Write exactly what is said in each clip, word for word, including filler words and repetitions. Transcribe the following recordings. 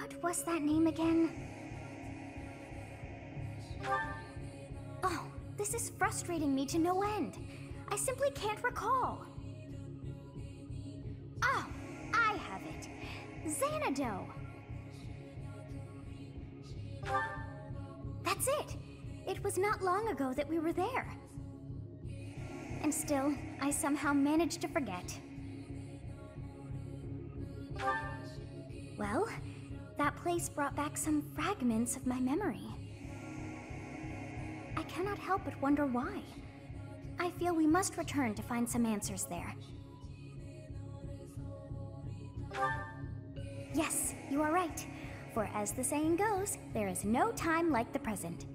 What was that name again? Oh, this is frustrating me to no end. I simply can't recall. Oh, I have it. Xanadu. That's it. It was not long ago that we were there. And still, I somehow managed to forget. Well, that place brought back some fragments of my memory. I cannot help but wonder why. I feel we must return to find some answers there. Yes, you are right. For as the saying goes, there is no time like the present.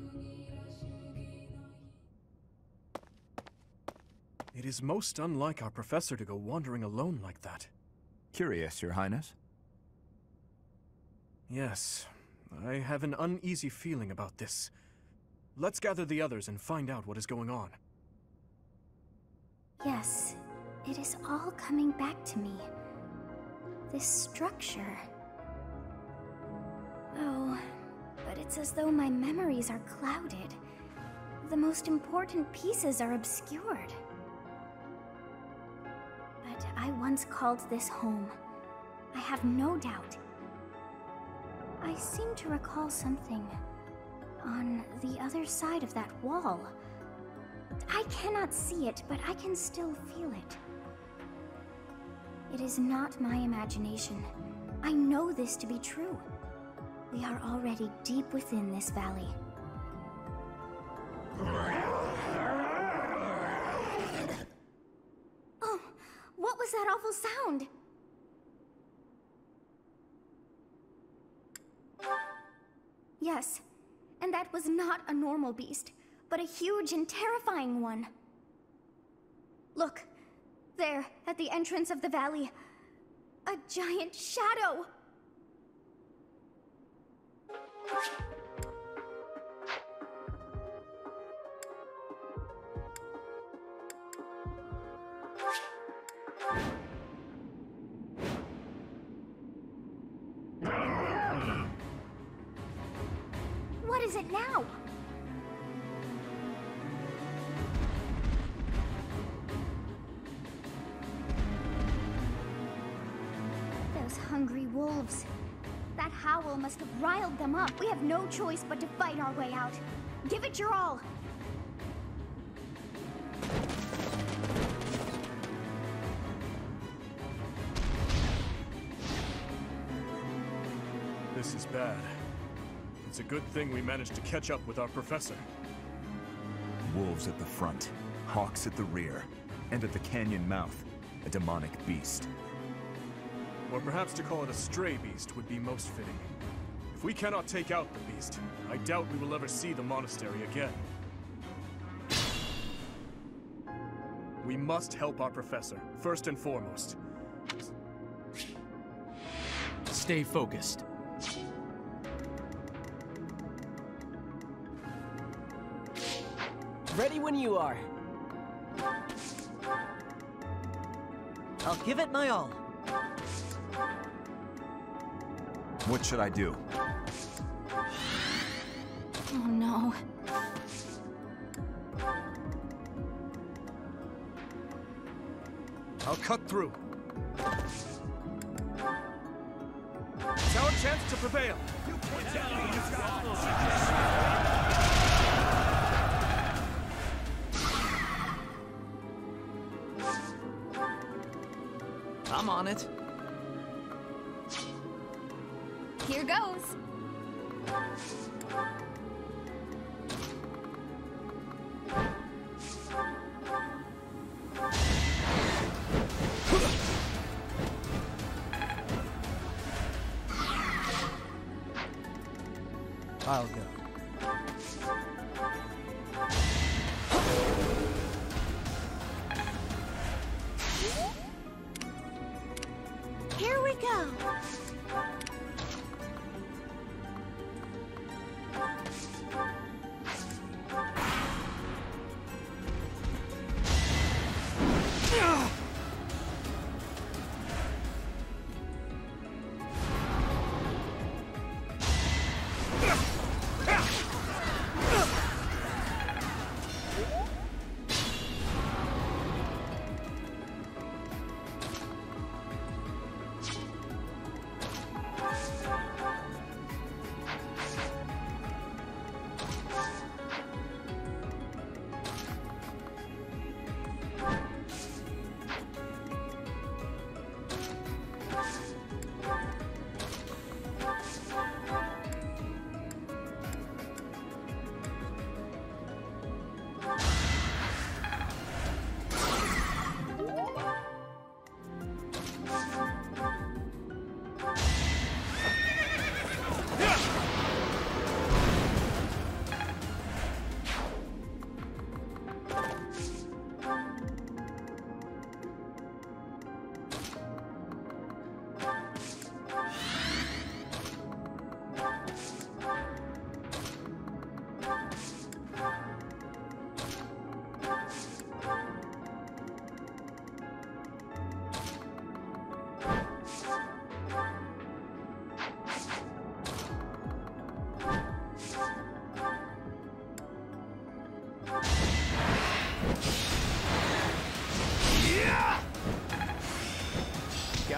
It is most unlike our professor to go wandering alone like that. Curious, Your Highness? Yes, I have an uneasy feeling about this. Let's gather the others and find out what is going on. Yes, it is all coming back to me. This structure. Oh, but it's as though my memories are clouded. The most important pieces are obscured. But I once called this home. I have no doubt. I seem to recall something on the other side of that wall. I cannot see it, but I can still feel it. It is not my imagination. I know this to be true. We are already deep within this valley. Oh, what was that awful sound? Yes, and that was not a normal beast, but a huge and terrifying one. Look, there, at the entrance of the valley, a giant shadow! What is it now? Those hungry wolves. That howl must have riled them up. We have no choice but to fight our way out. Give it your all. This is bad. It's a good thing we managed to catch up with our professor. Wolves at the front, hawks at the rear, and at the canyon mouth, a demonic beast. Or perhaps to call it a stray beast would be most fitting. If we cannot take out the beast, I doubt we will ever see the monastery again. We must help our professor, first and foremost. Stay focused. Ready when you are. I'll give it my all. What should I do? Oh no. I'll cut through. It's our chance to prevail. I'm on it. Here goes. I'll go. Here we go.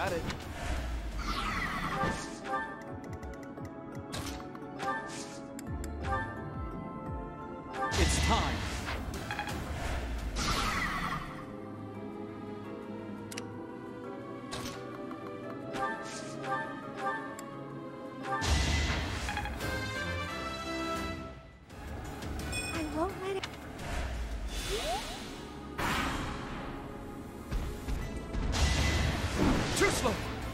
at it. It's time. I won't let it. Too slow!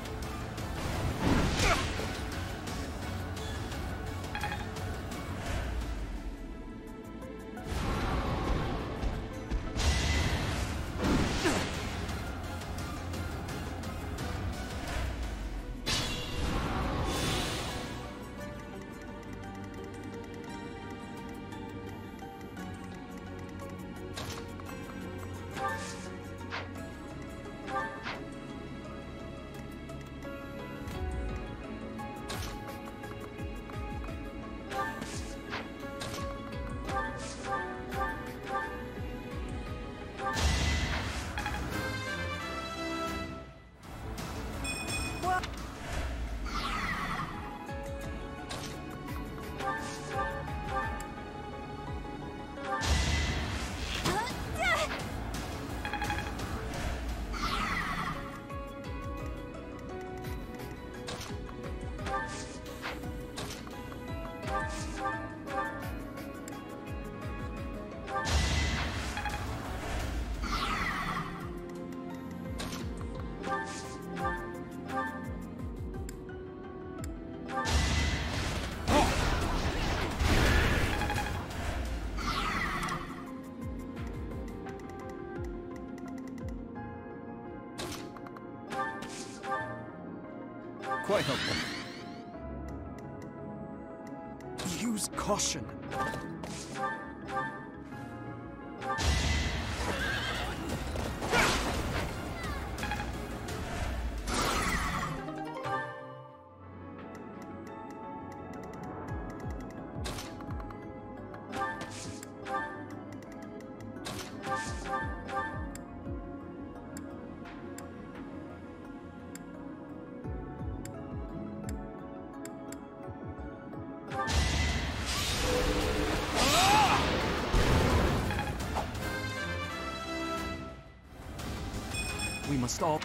Quite helpful. Use caution. We must all...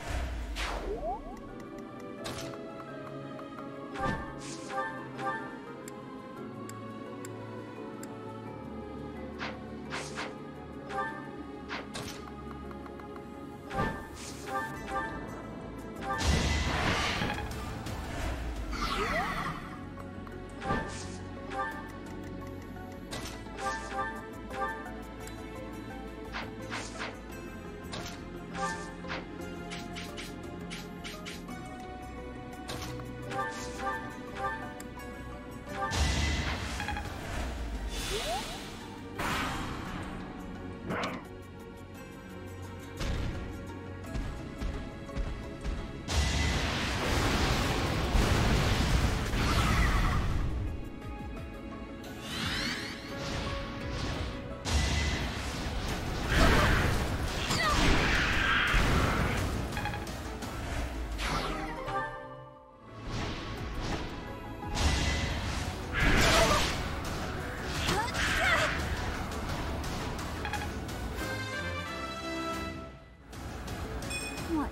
What?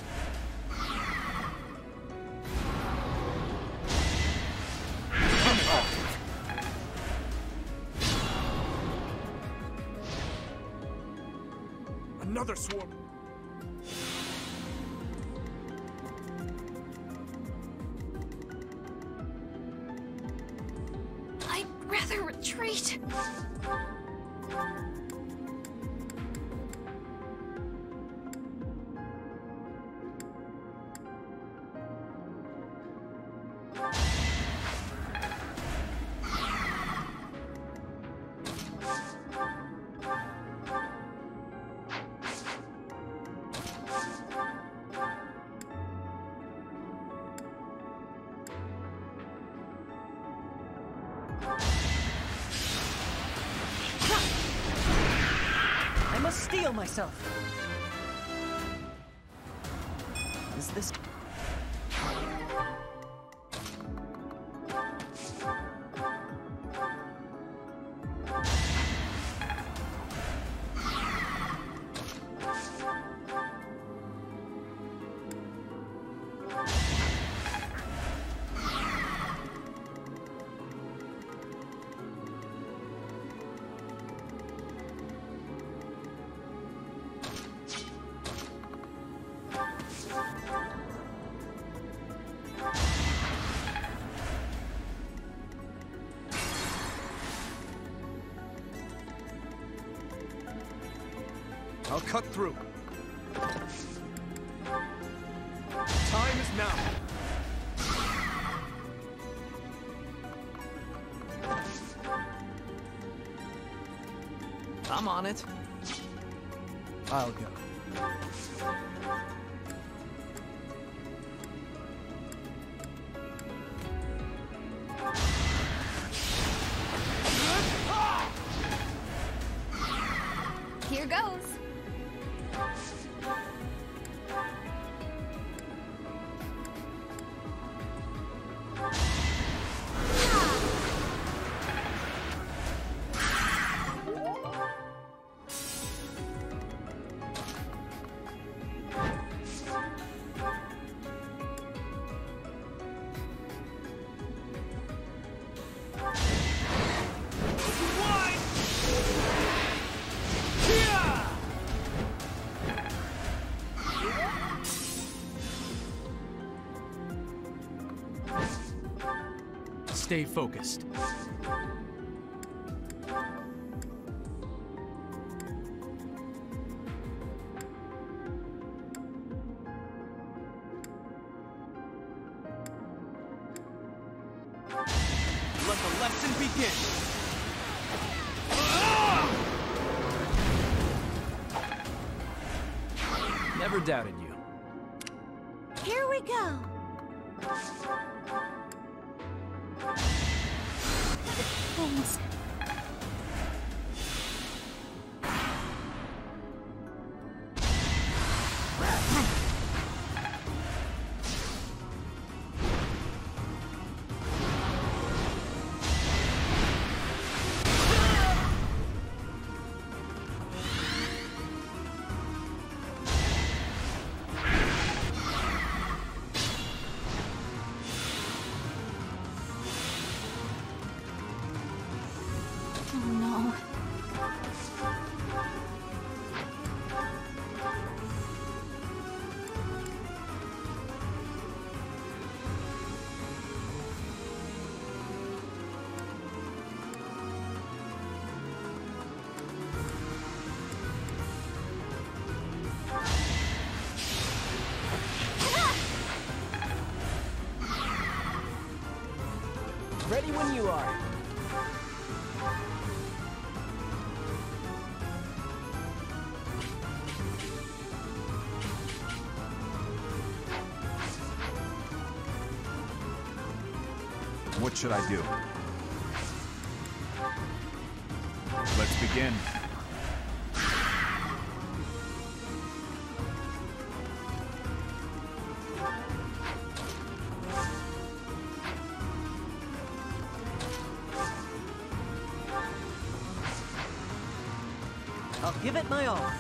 Another swarm. I'd rather retreat. I must steel myself. Is this... I'll cut through. Time is now. I'm on it. I'll go. Here goes. Stay focused. Let the lesson begin. Never doubted you. Here we go. Things. Oh no. Ready when you are. What should I do? Let's begin. I'll give it my all.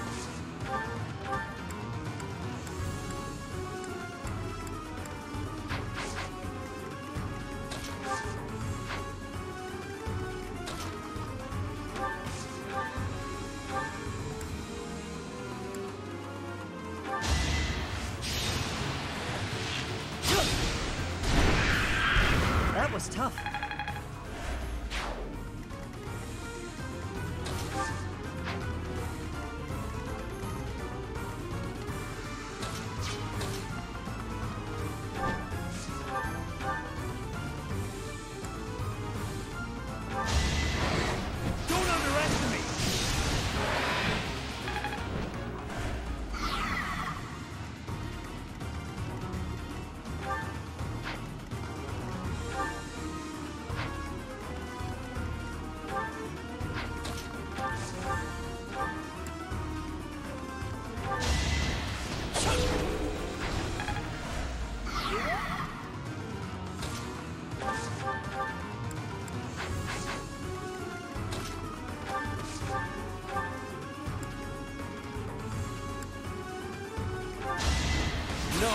That was tough. Don't underestimate!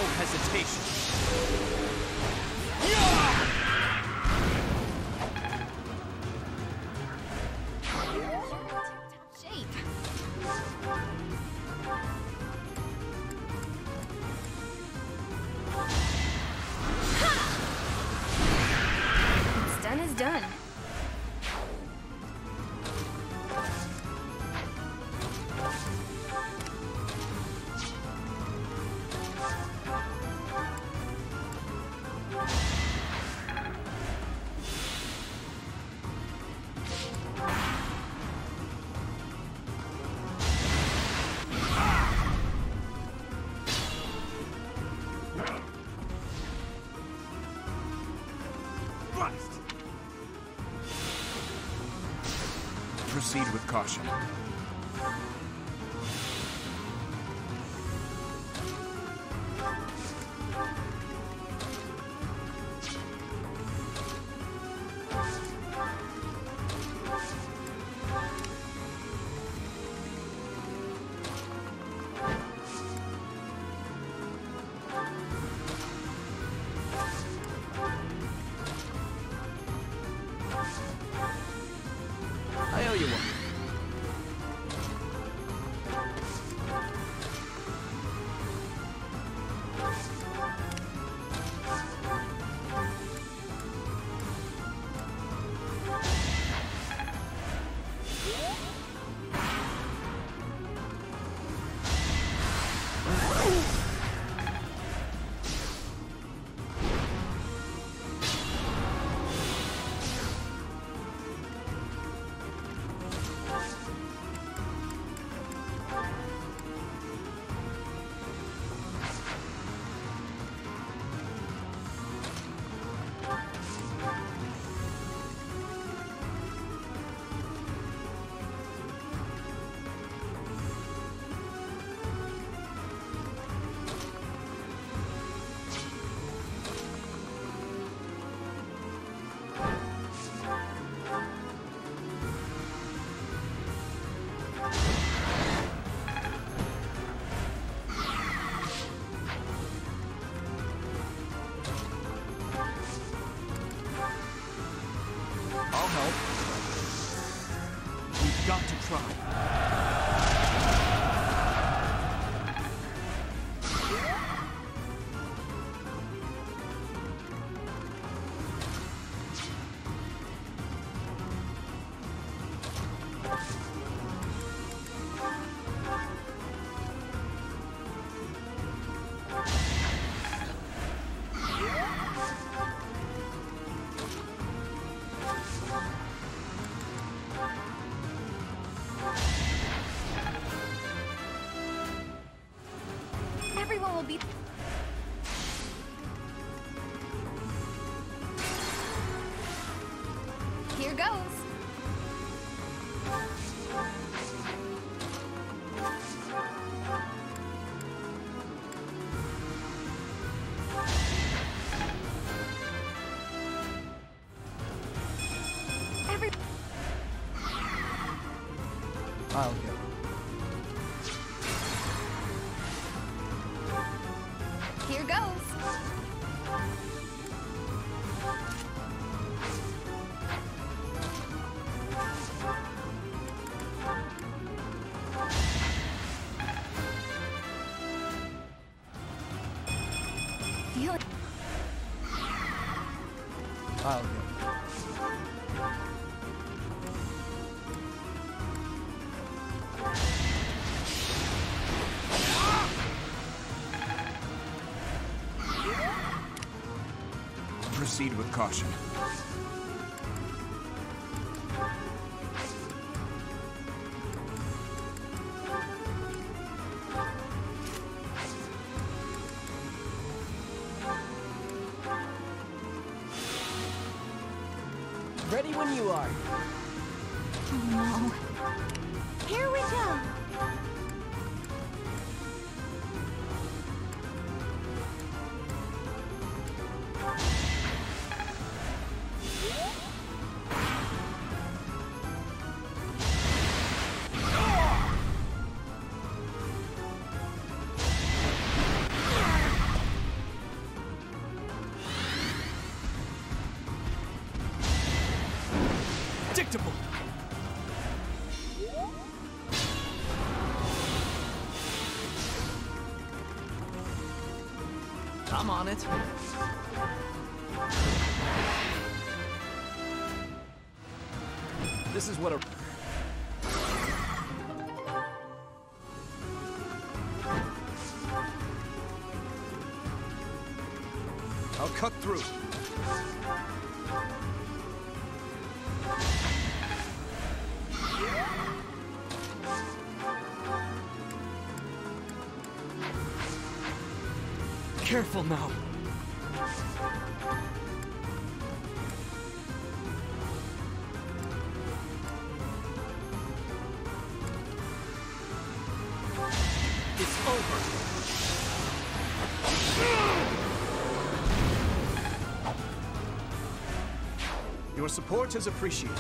no hesitation. Shape. What's done is done. Proceed with caution. I owe you one. I'll help. We've got to try. Everyone will be... Here goes. Every... I'll go. Here goes. Feel it. I'll go. Proceed with caution. Ready when you are. Oh no. Here we go. I'm on it. This is what a... I'll cut through. Careful now. It's over. Your support is appreciated.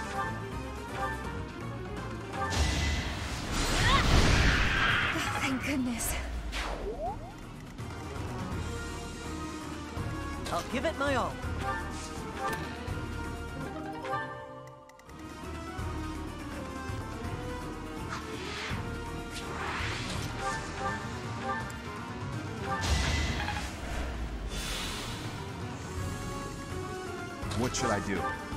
Thank goodness. I'll give it my all. What should I do?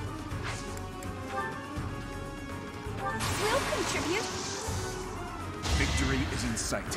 We'll contribute. Victory is in sight.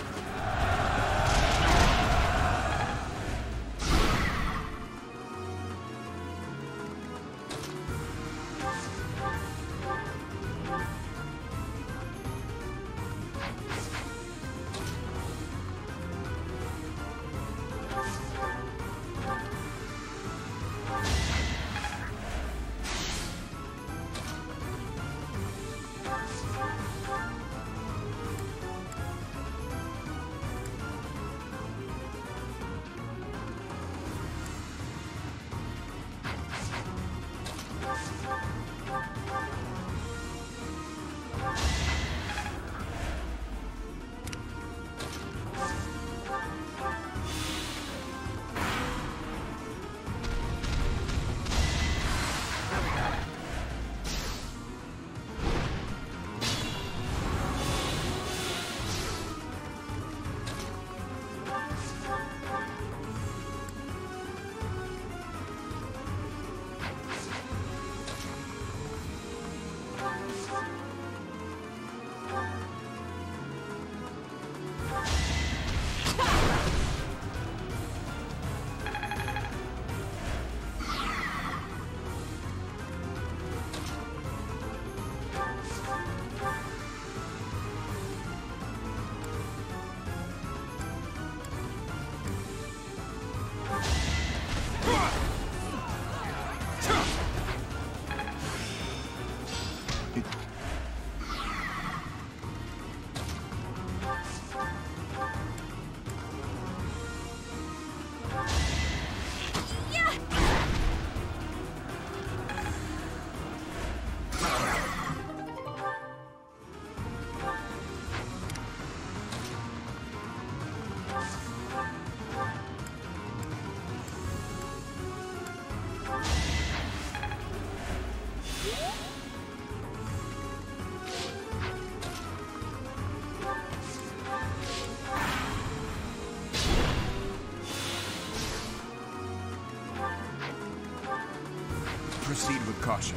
Proceed with caution.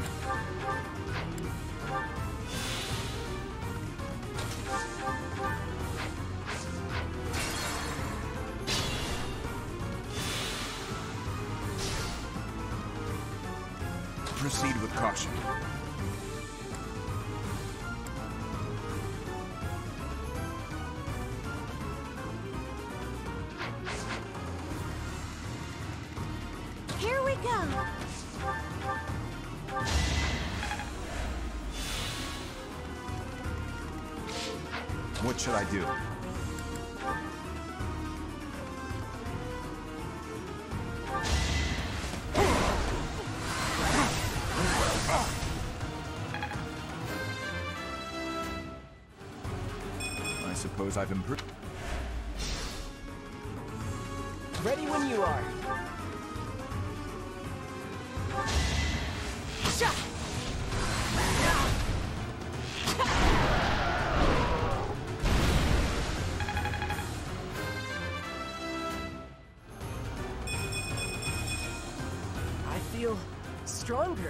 Proceed with caution. Here we go. What should I do? I suppose I've improved. Ready when you are. feel stronger.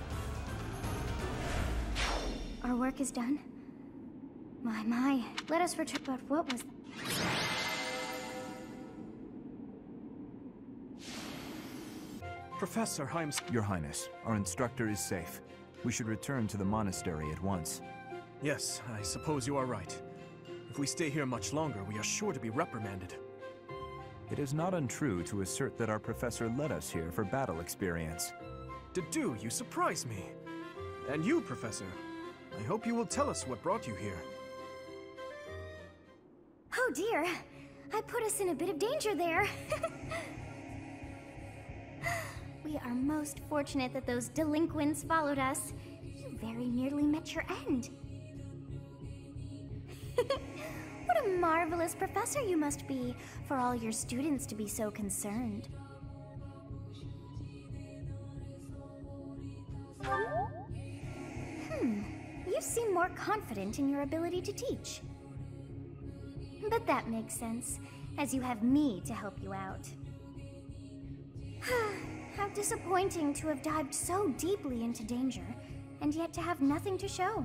Our work is done. My, my. Let us return. But what was... Professor, I'm... Your Highness, our instructor is safe. We should return to the monastery at once. Yes, I suppose you are right. If we stay here much longer, we are sure to be reprimanded. It is not untrue to assert that our professor led us here for battle experience. Dedu, you surprise me. And you, Professor. I hope you will tell us what brought you here. Oh dear. I put us in a bit of danger there. We are most fortunate that those delinquents followed us. You very nearly met your end. What a marvelous professor you must be, for all your students to be so concerned. Hmm, you seem more confident in your ability to teach. But that makes sense, as you have me to help you out. How disappointing to have dived so deeply into danger, and yet to have nothing to show.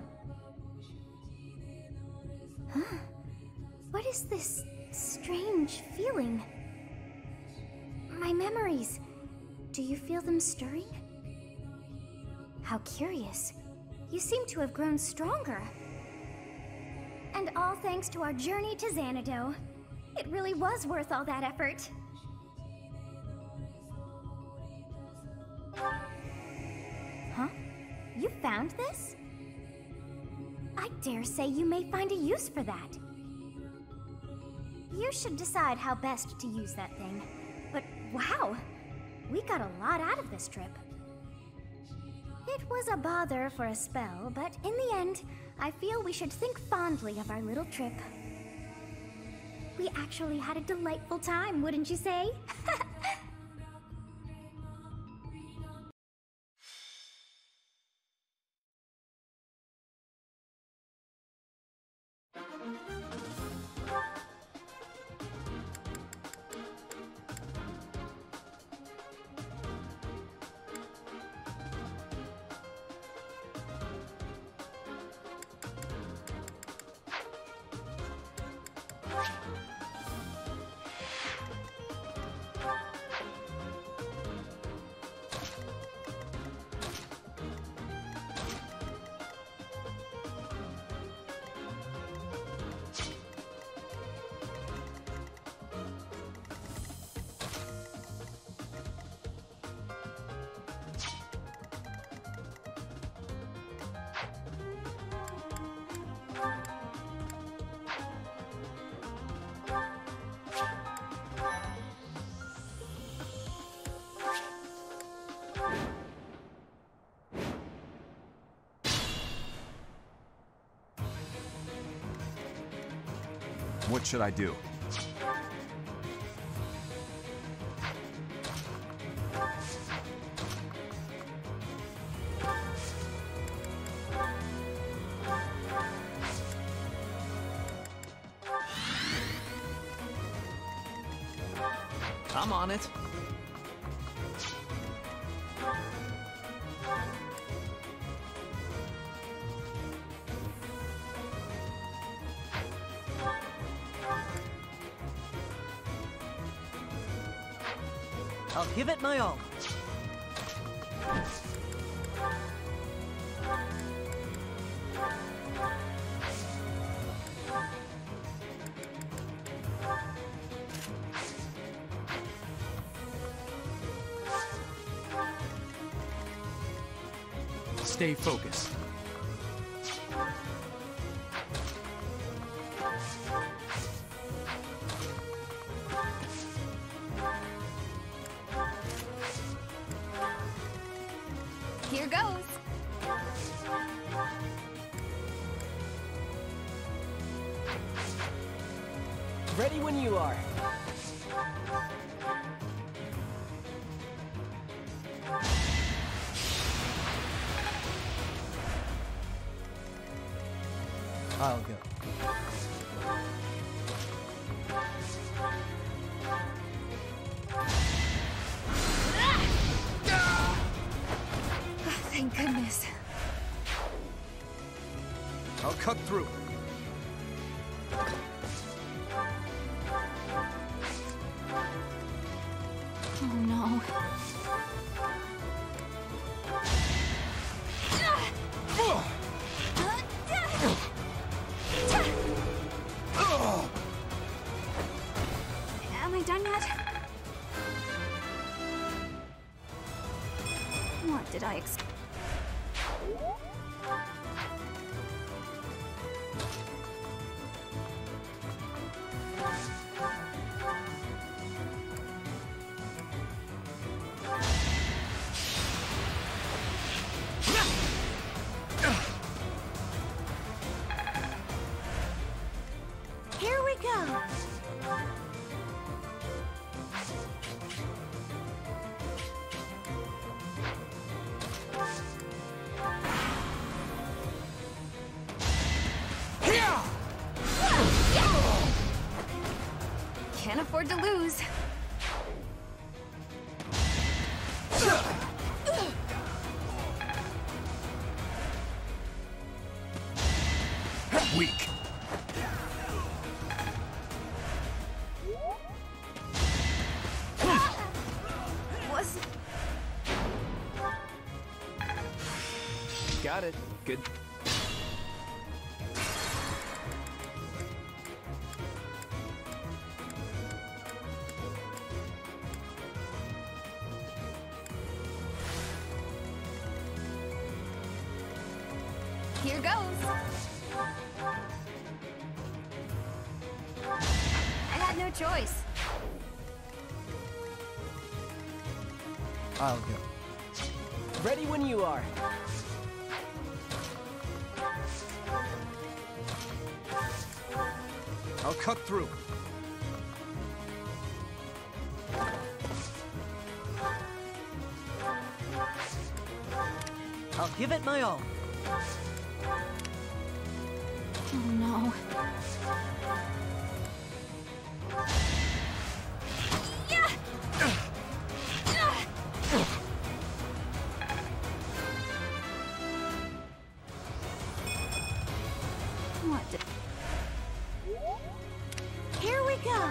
Huh? What is this strange feeling? My memories. Do you feel them stirring? How curious. You seem to have grown stronger. And all thanks to our journey to Xanadu. It really was worth all that effort. Huh? You found this? I dare say you may find a use for that. You should decide how best to use that thing. But wow! We got a lot out of this trip. It was a bother for a spell, but in the end, I feel we should think fondly of our little trip. We actually had a delightful time, wouldn't you say? What should I do? I'm on it. I'll give it my all. Stay focused. Here goes. Ready when you are. I'll go. cut through. Oh no. Am I done yet? What did I expect? Here we go. Can't afford to lose. Weak. Was Got it. Good. Here goes. I had no choice. I'll go. Ready when you are. I'll cut through. I'll give it my all. Oh no. Yeah! What did... Here we go.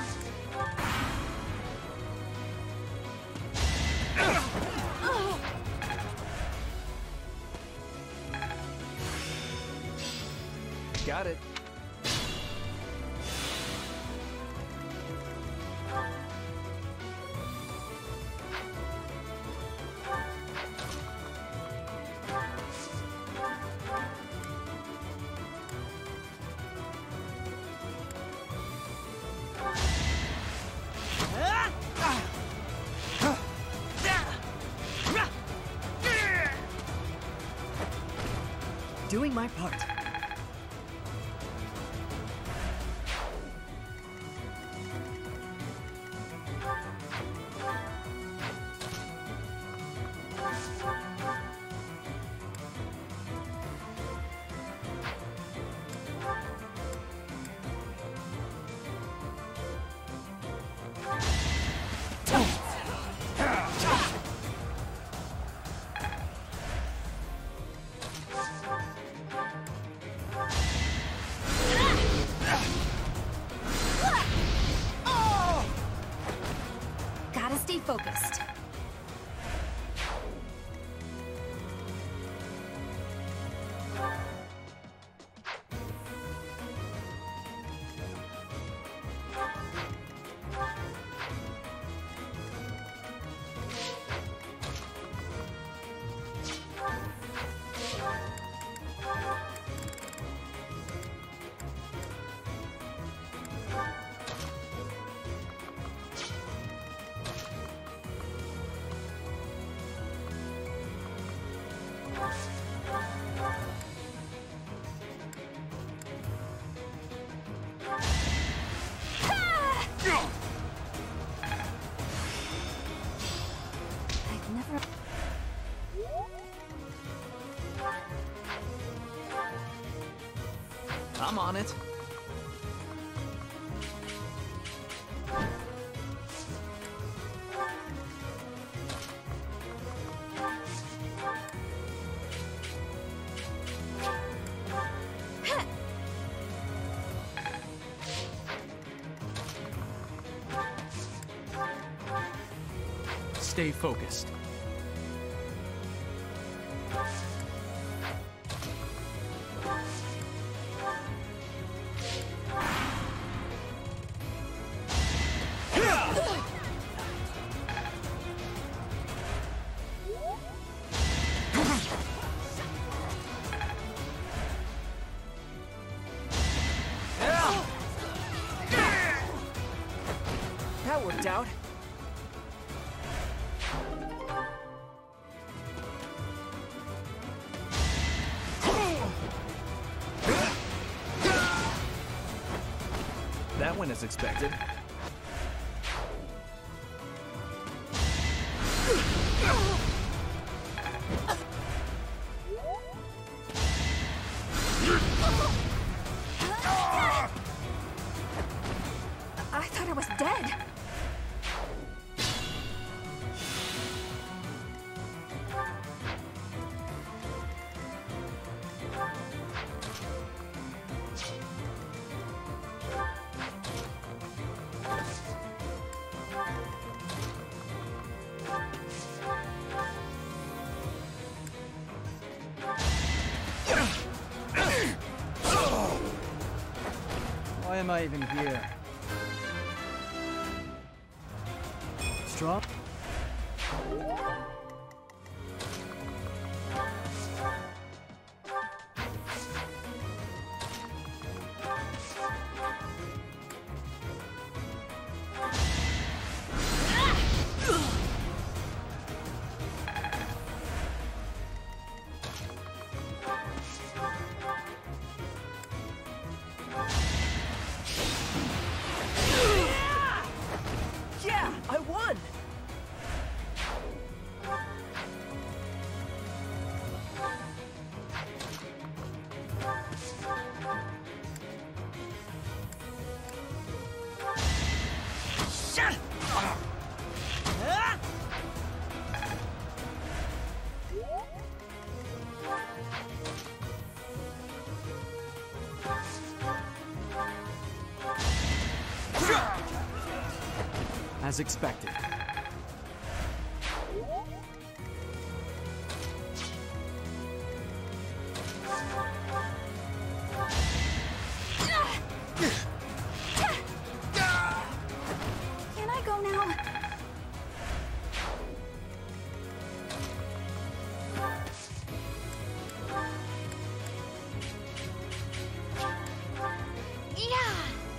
Got it. Doing my part. Gotta stay focused. I've never... I'm on it. stay focused. That worked out. That went as expected. I thought I was dead. Why am I even here? Strong? Yeah, I won! Shut up! Ah! As expected. Can I go now? Yeah.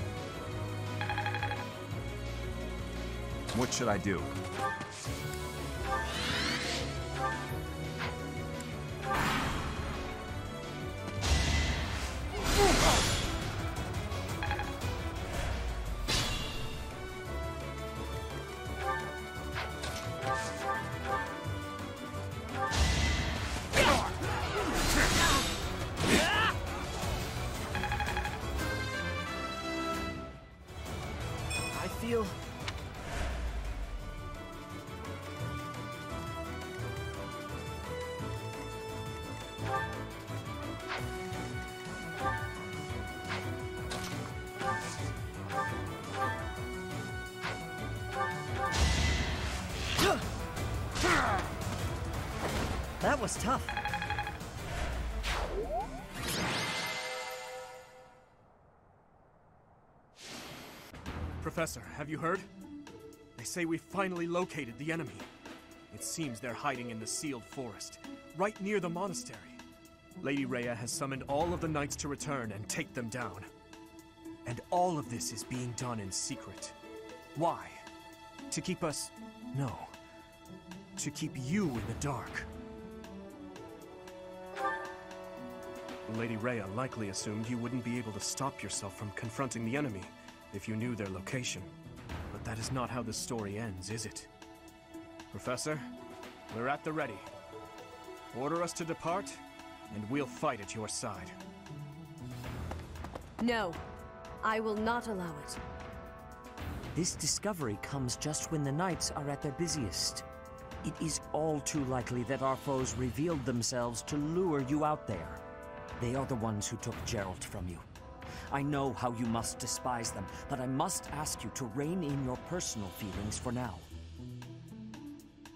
What should I do? I feel... That was tough. Professor, have you heard? They say we finally located the enemy. It seems they're hiding in the sealed forest, right near the monastery. Lady Rhea has summoned all of the knights to return and take them down. And all of this is being done in secret. Why? To keep us... no. To keep you in the dark. Lady Rhea likely assumed you wouldn't be able to stop yourself from confronting the enemy if you knew their location. But that is not how the story ends, is it? Professor, we're at the ready. Order us to depart, and we'll fight at your side. No, I will not allow it. This discovery comes just when the knights are at their busiest. It is all too likely that our foes revealed themselves to lure you out there. They are the ones who took Gerald from you. I know how you must despise them, but I must ask you to rein in your personal feelings for now.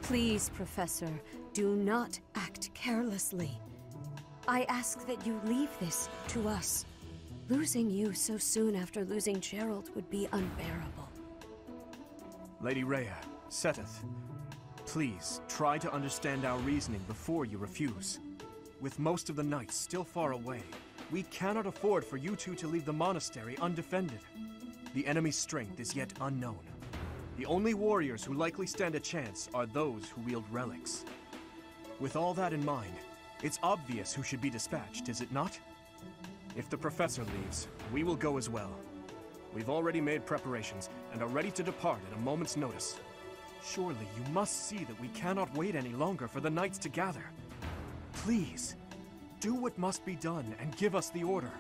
Please, Professor, do not act carelessly. I ask that you leave this to us. Losing you so soon after losing Gerald would be unbearable. Lady Rhea, Seteth, please try to understand our reasoning before you refuse. With most of the knights still far away, we cannot afford for you two to leave the monastery undefended. The enemy's strength is yet unknown. The only warriors who likely stand a chance are those who wield relics. With all that in mind, it's obvious who should be dispatched, is it not? If the professor leaves, we will go as well. We've already made preparations and are ready to depart at a moment's notice. Surely you must see that we cannot wait any longer for the knights to gather. Please, do what must be done and give us the order.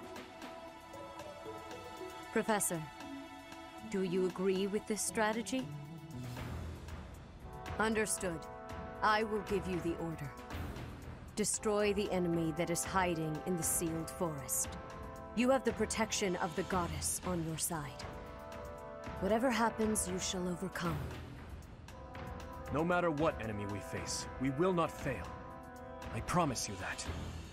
Professor, do you agree with this strategy? Understood. I will give you the order. Destroy the enemy that is hiding in the sealed forest. You have the protection of the goddess on your side. Whatever happens, you shall overcome. No matter what enemy we face, we will not fail. I promise you that.